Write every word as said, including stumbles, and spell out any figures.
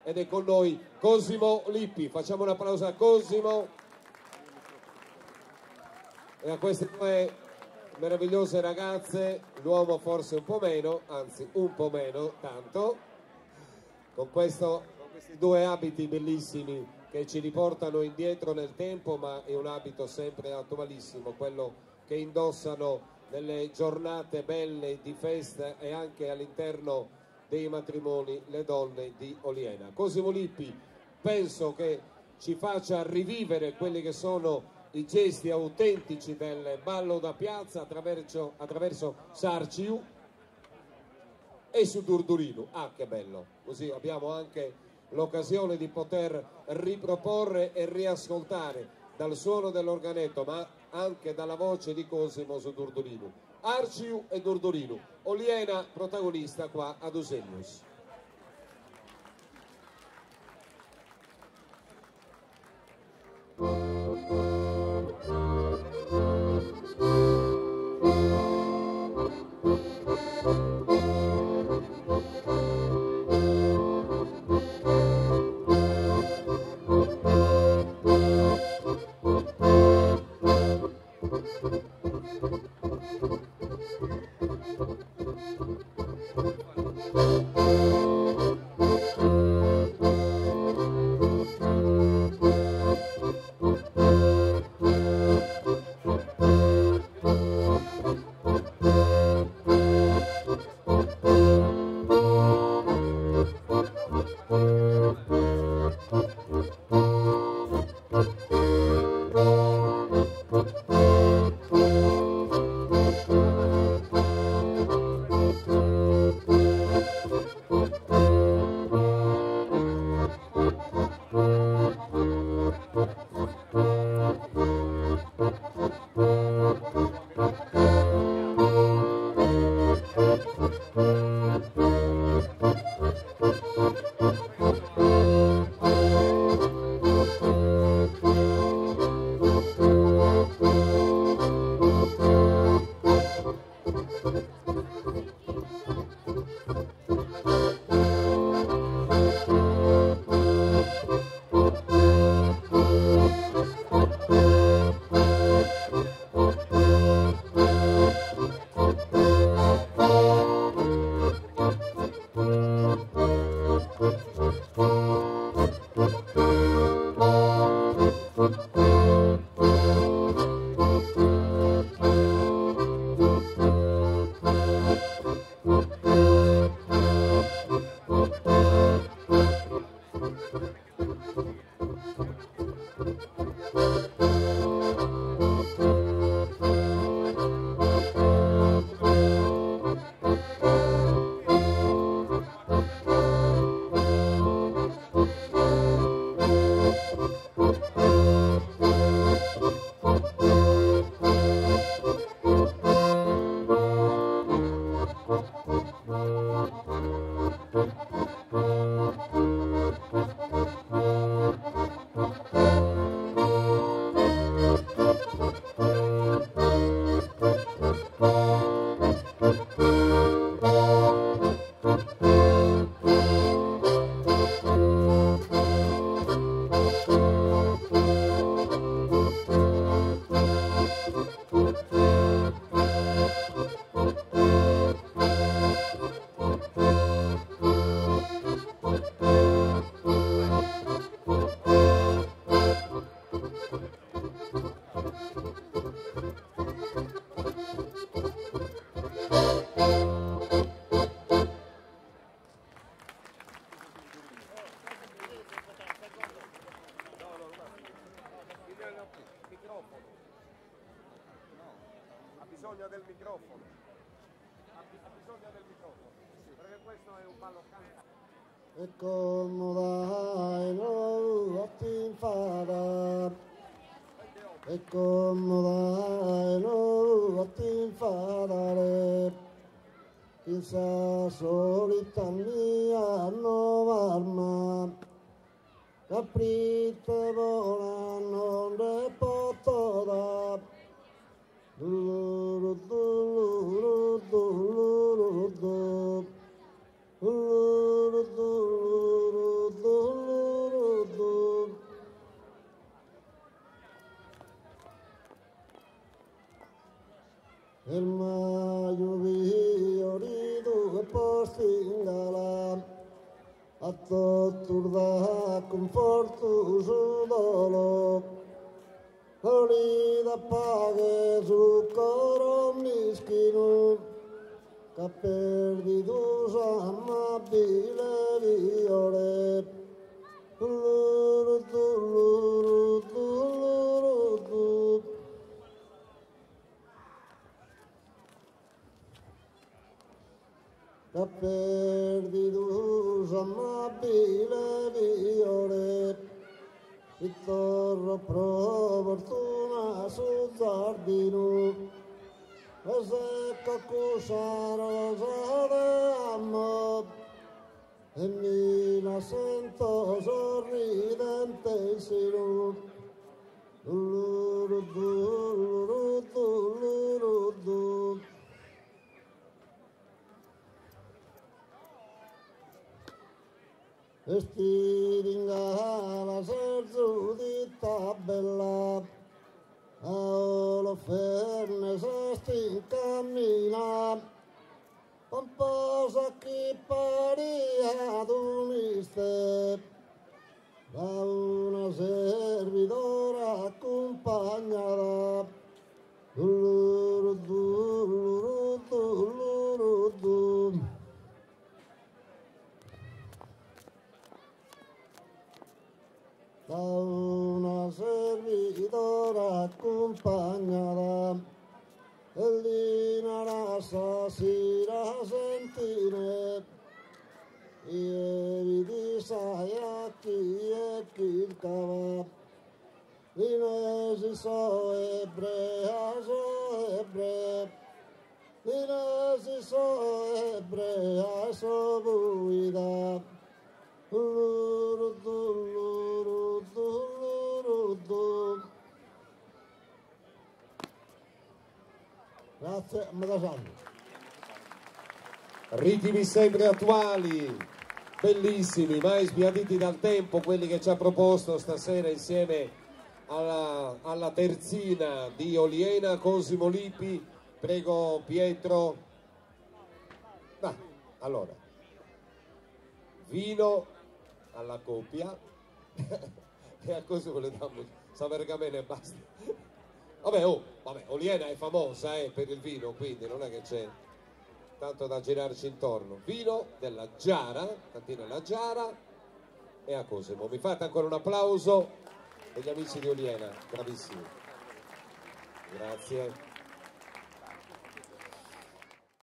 ed è con noi Cosimo Lippi. Facciamo un applauso a Cosimo e a queste due meravigliose ragazze, l'uomo forse un po' meno, anzi un po' meno, tanto, con, questo, con questi due abiti bellissimi che ci riportano indietro nel tempo, ma è un abito sempre attualissimo, quello che indossano nelle giornate belle di festa e anche all'interno dei matrimoni le donne di Oliena. Cosimo Lippi penso che ci faccia rivivere quelli che sono i gesti autentici del ballo da piazza attraverso, attraverso Sarciu e su Durdurinu. Ah, che bello! Così abbiamo anche l'occasione di poter riproporre e riascoltare dal suono dell'organetto, ma anche dalla voce di Cosimo su Durdurinu. Arciu e Durdurinu, Oliena protagonista qua ad Usenius. bisogno del microfono, ha bisogno del microfono, perché questo è un ballo cantato. E come dai non ti farà, e come dai non ti farà, chissà solita mia nuova arma, caprite buona non le posso dare. fatto da conforto sudolo, ori da paghe su coro mischino, che perdi tu amabile viole. Luru, tu, luru, tu, luru, tu. Che perdi tu amabile viole, ritorno pro fortuna su giardino, e se cacuscia rosa d'ammo, e mi la sento sorridente sino. Luru, du, luru, du, luru, du. Estiringa la serzudita bella, a lo ferne se sti cammina, pomposa chi pari ad un'iste, da una servidora accompagnata. Luru, du, luru, du, luru, du. Da una servidora accompagnata, e lì una rasa si rasentine, ieri di sai a chi e chi il cava, l'inesi so ebrea, so ebrea, l'inesi so ebrea, so guida. Luru, du, luru, du, luru, du. Grazie, Madasani. Ritmi sempre attuali, bellissimi, mai sbiaditi dal tempo, quelli che ci ha proposto stasera insieme alla, alla terzina di Oliena, Cosimo Lippi. Prego Pietro. Ah, allora, vino alla coppia e a Cosimo le diamo San Vergamene e basta. Vabbè, oh, vabbè, Oliena è famosa eh, per il vino, quindi non è che c'è tanto da girarci intorno. Vino della Giara, cantina La Giara, e a Cosimo. Mi fate ancora un applauso degli amici di Oliena, bravissimi. Grazie.